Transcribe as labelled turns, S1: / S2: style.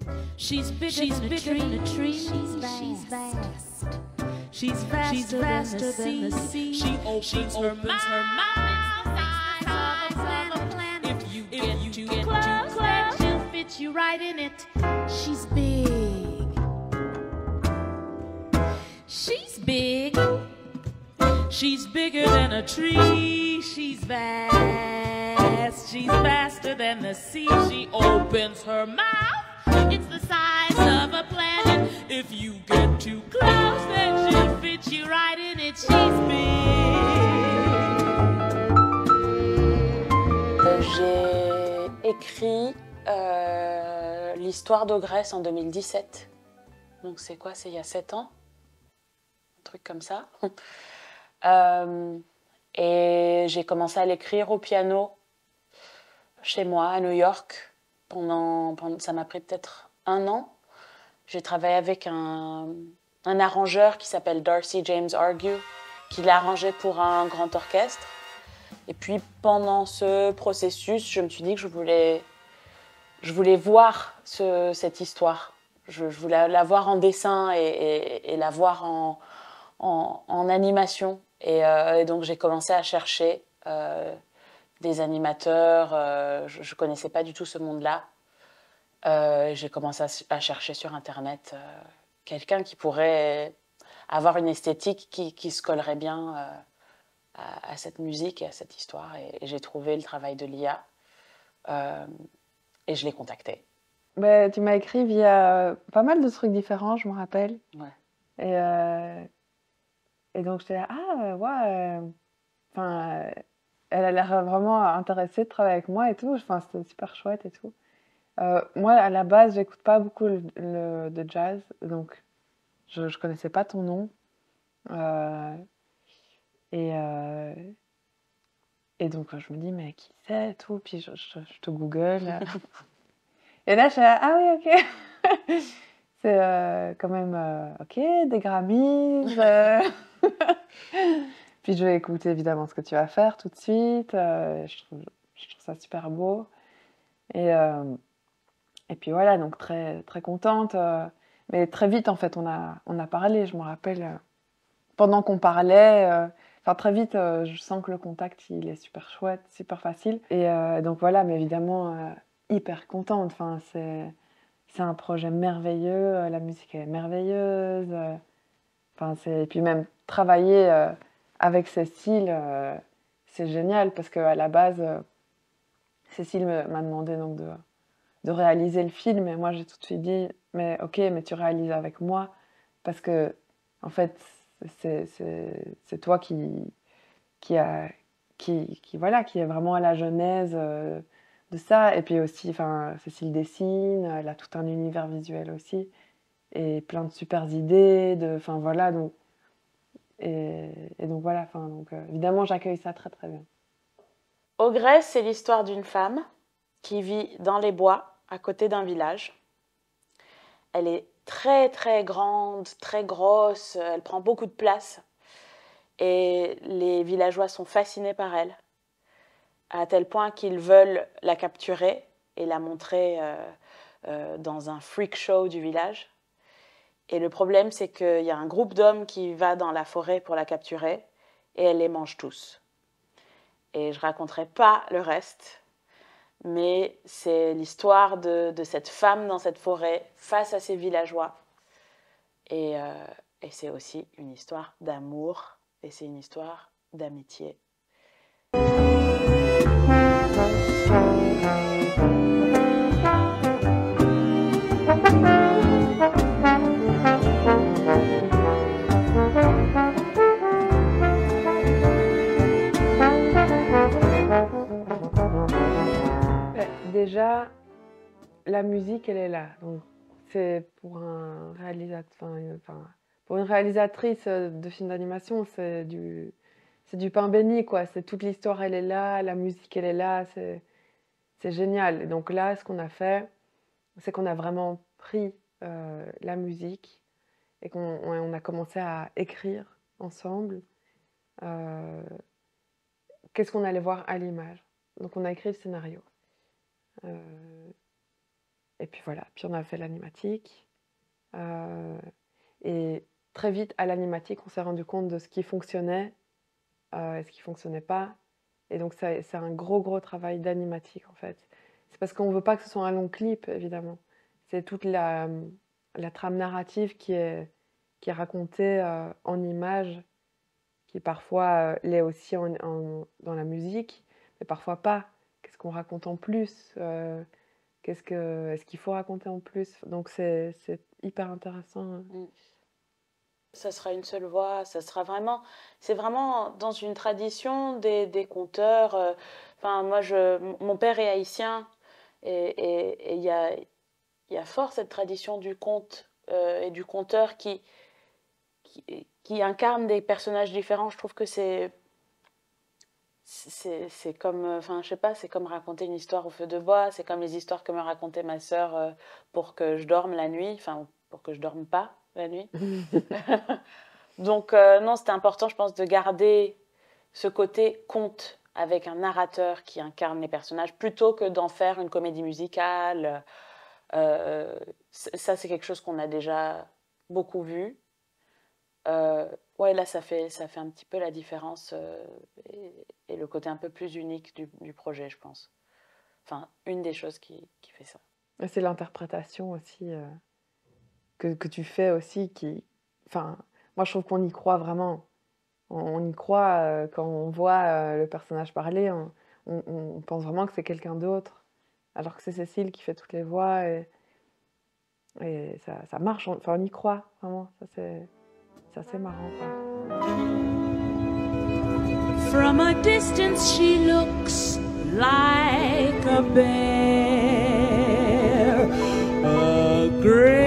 S1: She's bigger than a tree. She's vast. She's vaster than the sea. She opens her mouth size of a planet. If you get too close, she'll fit you right in it. She's big. She's big. She's bigger than a tree. She's vast. She's vaster than the sea. She opens her mouth. It's the size of a planet. If you get too close, then she'll fit you right in it. She's big.
S2: J'ai écrit l'histoire d'Ogresse en 2017. Donc c'est quoi? C'est il y a 7 ans? Un truc comme ça. Et j'ai commencé à l'écrire au piano chez moi à New York. Ça m'a pris peut-être 1 an. J'ai travaillé avec un arrangeur qui s'appelle Darcy James Argue, qui l'a arrangé pour un grand orchestre. Et puis pendant ce processus, je me suis dit que je voulais voir cette histoire. Je voulais la voir en dessin et la voir en animation. Et donc j'ai commencé à chercher des animateurs. Je ne connaissais pas du tout ce monde-là. J'ai commencé à chercher sur Internet quelqu'un qui pourrait avoir une esthétique qui se collerait bien à cette musique et à cette histoire. Et j'ai trouvé le travail de Lia et je l'ai contacté.
S3: Bah, tu m'as écrit via pas mal de trucs différents, je me rappelle.
S2: Ouais.
S3: Et donc j'étais là, ah ouais, elle a l'air vraiment intéressée de travailler avec moi et tout. Enfin, c'était super chouette et tout. Moi, à la base, j'écoute pas beaucoup de jazz, donc je connaissais pas ton nom. Et donc, je me dis, mais qui c'est et tout. Puis je te google. Et là, je suis là, ah oui, ok. C'est quand même, ok, des Grammys. Puis je vais écouter évidemment ce que tu vas faire tout de suite. Je trouve ça super beau. Et puis voilà, donc très, très contente. Mais très vite, en fait, on a parlé. Je me rappelle, pendant qu'on parlait, très vite, je sens que le contact, il est super chouette, super facile. Et donc voilà, mais évidemment, hyper contente. Enfin, c'est un projet merveilleux, la musique est merveilleuse. Et puis même travailler avec Cécile, c'est génial parce qu'à la base, Cécile m'a demandé donc de réaliser le film et moi j'ai tout de suite dit mais ok, mais tu réalises avec moi parce que en fait c'est toi qui est vraiment à la genèse de ça. Et puis aussi, Cécile dessine, elle a tout un univers visuel aussi et plein de super idées donc donc voilà, évidemment j'accueille ça très très bien.
S2: Ogresse, c'est l'histoire d'une femme qui vit dans les bois à côté d'un village. Elle est très très grande, très grosse, elle prend beaucoup de place et les villageois sont fascinés par elle, à tel point qu'ils veulent la capturer et la montrer dans un freak show du village. Et le problème, c'est qu'il y a un groupe d'hommes qui va dans la forêt pour la capturer et elle les mange tous. Et je ne raconterai pas le reste, mais c'est l'histoire de cette femme dans cette forêt face à ces villageois. Et c'est aussi une histoire d'amour et c'est une histoire d'amitié.
S3: Déjà, la musique, elle est là. Donc, c'est pour un réalisateur, pour une réalisatrice de film d'animation, c'est du pain béni, quoi. C'est toute l'histoire, elle est là, la musique, elle est là, c'est génial. Et donc là, ce qu'on a fait, c'est qu'on a vraiment pris la musique et qu'on a commencé à écrire ensemble qu'est-ce qu'on allait voir à l'image. Donc on a écrit le scénario. Et puis voilà, puis on a fait l'animatique. Et très vite, à l'animatique, on s'est rendu compte de ce qui fonctionnait et ce qui ne fonctionnait pas. Et donc, c'est un gros travail d'animatique, en fait. C'est parce qu'on ne veut pas que ce soit un long clip, évidemment. C'est toute la trame narrative qui est racontée en images, qui parfois l'est aussi dans la musique, mais parfois pas. Qu'est-ce qu'on raconte en plus est-ce qu'il faut raconter en plus? Donc, c'est hyper intéressant.
S2: Ça sera une seule voix, c'est vraiment dans une tradition des conteurs. Enfin, moi, mon père est haïtien et il y a fort cette tradition du conte et du conteur qui incarne des personnages différents. Je trouve que c'est comme, enfin, je sais pas, c'est comme raconter une histoire au feu de bois, c'est comme les histoires que me racontait ma sœur pour que je dorme la nuit, enfin, pour que je dorme pas la nuit. Donc, non, c'était important, je pense, de garder ce côté conte avec un narrateur qui incarne les personnages, plutôt que d'en faire une comédie musicale. Ça, c'est quelque chose qu'on a déjà beaucoup vu. Ouais, là, ça fait un petit peu la différence et le côté un peu plus unique du projet, je pense. Enfin, une des choses qui fait ça.
S3: Et c'est l'interprétation aussi que tu fais aussi Enfin, moi, je trouve qu'on y croit vraiment. On y croit quand on voit le personnage parler. On pense vraiment que c'est quelqu'un d'autre, alors que c'est Cécile qui fait toutes les voix et ça marche. Enfin, on y croit vraiment. Ça, c'est assez marrant, quoi.
S1: From a distance she looks like a bear, a great